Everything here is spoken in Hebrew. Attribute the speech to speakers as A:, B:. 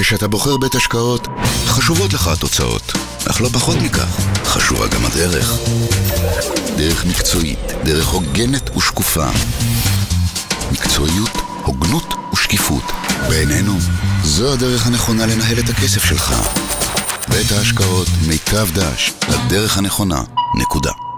A: כשאתה בוחר בית השקעות, חשובות לך התוצאות, אך לא פחות מכך, חשובה גם הדרך. דרך מקצועית, דרך הוגנת ושקופה. מקצועיות, הוגנות ושקיפות. בעינינו, זו הדרך הנכונה לנהל את הכסף שלך. בית ההשקעות מיטב דש, הדרך הנכונה, נקודה.